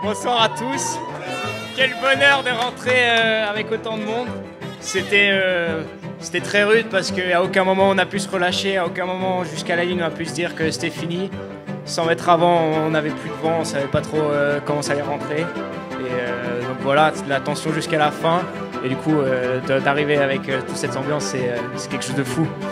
Bonsoir à tous. Quel bonheur de rentrer avec autant de monde. C'était très rude parce qu'à aucun moment on a pu se relâcher, à aucun moment jusqu'à la ligne on a pu se dire que c'était fini. 100 mètres avant, on n'avait plus de vent, on ne savait pas trop comment ça allait rentrer. Et donc voilà, la tension jusqu'à la fin. Et du coup, d'arriver avec toute cette ambiance, c'est quelque chose de fou.